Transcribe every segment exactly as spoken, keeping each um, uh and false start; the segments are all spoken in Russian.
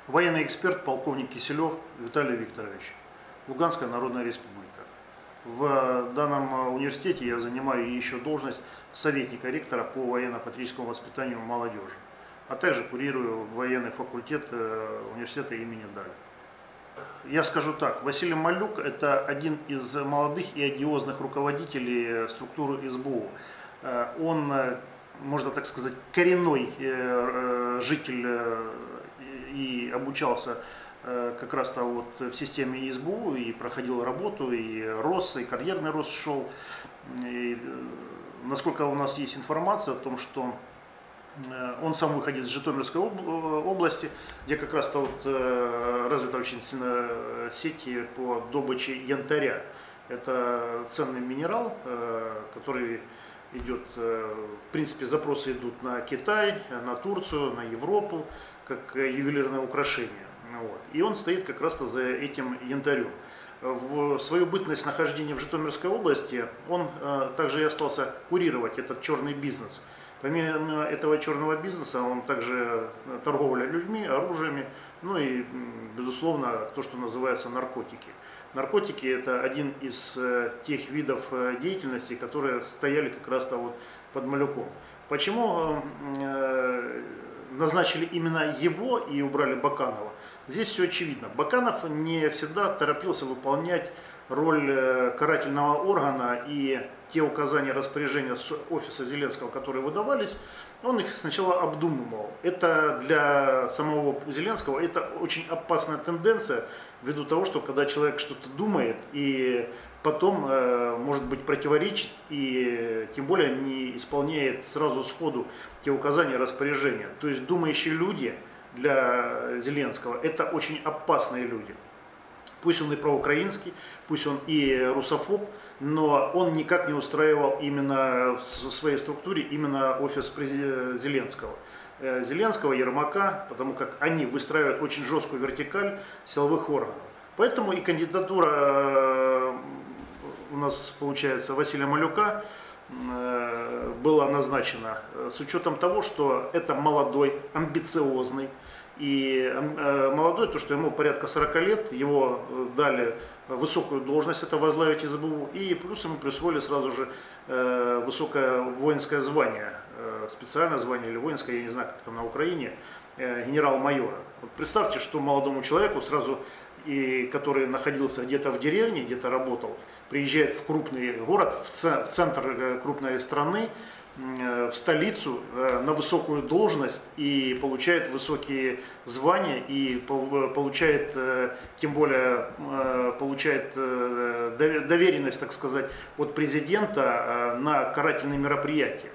Военный эксперт, полковник Киселев Виталий Викторович, Луганская Народная Республика. В данном университете я занимаю еще должность советника ректора по военно-патриотическому воспитанию молодежи, а также курирую военный факультет университета имени Даля. Я скажу так, Василий Малюк – это один из молодых и одиозных руководителей структуры эс бэ у. Он, можно так сказать, коренной житель и обучался как раз-то вот в системе эс бэ у и проходил работу, и рос, и карьерный рост шел. И, насколько у нас есть информация о том, что он сам выходит из Житомирской области, где как раз-то вот развита очень сильно сеть по добыче янтаря. Это ценный минерал, который идет, в принципе, запросы идут на Китай, на Турцию, на Европу, как ювелирное украшение. Вот. И он стоит как раз-то за этим янтарем. В свою бытность нахождения в Житомирской области он также и остался курировать этот черный бизнес. Помимо этого черного бизнеса, он также торговля людьми, оружиями, ну и, безусловно, то, что называется наркотики. Наркотики – это один из тех видов деятельности, которые стояли как раз-то вот под Малюком. Почему назначили именно его и убрали Баканова? Здесь все очевидно. Баканов не всегда торопился выполнять роль карательного органа, и те указания, распоряжения с офиса Зеленского, которые выдавались, он их сначала обдумывал. Это для самого Зеленского это очень опасная тенденция, ввиду того, что когда человек что-то думает и потом, может быть, противоречит и тем более не исполняет сразу сходу те указания, распоряжения. То есть думающие люди для Зеленского это очень опасные люди. Пусть он и проукраинский, пусть он и русофоб, но он никак не устраивал именно в своей структуре именно офис Зеленского. Зеленского, Ермака, потому как они выстраивают очень жесткую вертикаль силовых органов. Поэтому и кандидатура у нас, получается, Василия Малюка была назначена с учетом того, что это молодой, амбициозный, и молодой, то, что ему порядка сорока лет, его дали высокую должность, это возглавить эс бэ у, и плюс ему присвоили сразу же высокое воинское звание, специальное звание или воинское, я не знаю, как это на Украине, генерал-майора. Вот представьте, что молодому человеку сразу, и который находился где-то в деревне, где-то работал, приезжает в крупный город, в центр крупной страны, в столицу на высокую должность и получает высокие звания и получает, тем более, получает доверенность, так сказать, от президента на карательные мероприятия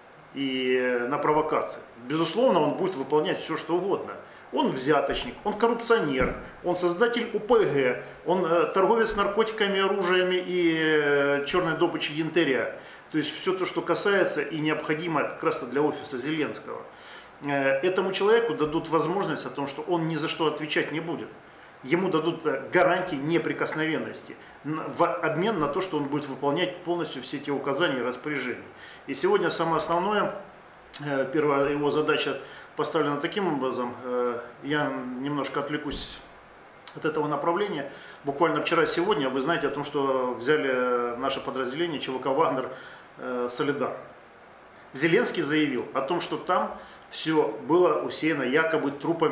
и на провокации. Безусловно, он будет выполнять все, что угодно. Он взяточник, он коррупционер, он создатель о пэ гэ, он торговец наркотиками, оружиями и черной добычей янтаря. То есть все то, что касается и необходимо как раз для офиса Зеленского. Этому человеку дадут возможность о том, что он ни за что отвечать не будет. Ему дадут гарантии неприкосновенности в обмен на то, что он будет выполнять полностью все те указания и распоряжения. И сегодня самое основное, первая его задача поставлена таким образом. Я немножко отвлекусь от этого направления. Буквально вчера-сегодня вы знаете о том, что взяли наше подразделение ЧВК «Вагнер» «Солидар». Зеленский заявил о том, что там все было усеяно якобы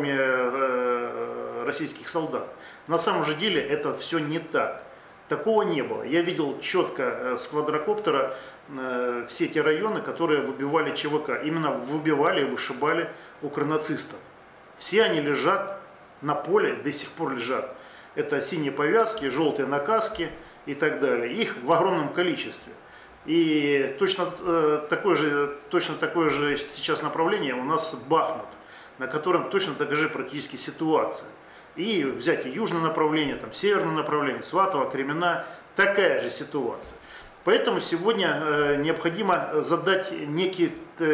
трупами российских солдат. На самом же деле это все не так. Такого не было. Я видел четко с квадрокоптера все те районы, которые выбивали ЧВК. Именно выбивали и вышибали укронацистов. Все они лежат на поле, до сих пор лежат. Это синие повязки, желтые наказки и так далее. Их в огромном количестве. И точно такое же, точно такое же сейчас направление у нас Бахмут, на котором точно такая же практически ситуация. И взять и южное направление, там, северное направление, Сватово, Кремена, такая же ситуация. Поэтому сегодня необходимо задать некий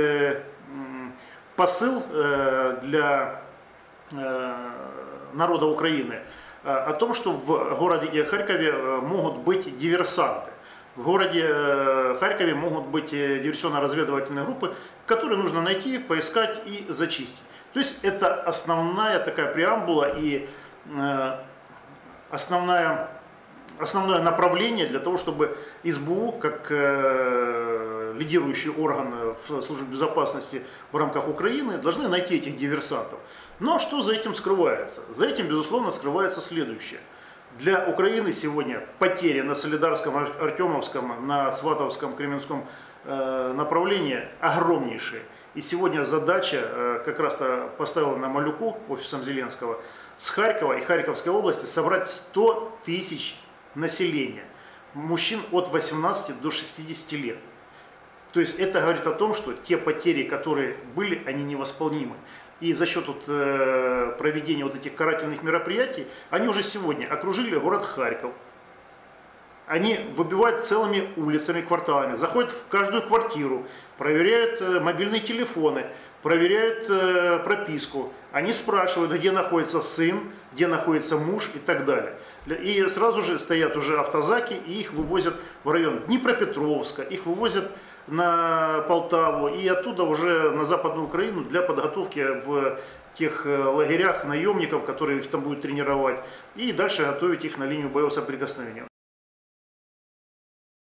посыл для народа Украины о том, что в городе Харькове могут быть диверсанты. В городе Харькове могут быть диверсионно-разведывательные группы, которые нужно найти, поискать и зачистить. То есть это основная такая преамбула и э, основная, основное направление для того, чтобы СБУ, как э, лидирующий орган в службе безопасности в рамках Украины, должны найти этих диверсантов. Но что за этим скрывается? За этим, безусловно, скрывается следующее. Для Украины сегодня потери на Солидарском, Артемовском, на Сватовском, Кременском э, направлении огромнейшие. И сегодня задача э, как раз-то поставила на Малюку, офисом Зеленского, с Харькова и Харьковской области собрать сто тысяч населения, мужчин от восемнадцати до шестидесяти лет. То есть это говорит о том, что те потери, которые были, они невосполнимы. И за счет вот, э, проведения вот этих карательных мероприятий, они уже сегодня окружили город Харьков. Они выбивают целыми улицами, кварталами, заходят в каждую квартиру, проверяют э, мобильные телефоны, проверяют э, прописку. Они спрашивают, где находится сын, где находится муж и так далее. И сразу же стоят уже автозаки и их вывозят в район Днепропетровска, их вывозят на Полтаву и оттуда уже на Западную Украину для подготовки в тех лагерях наемников, которые их там будут тренировать, и дальше готовить их на линию боевого соприкосновения.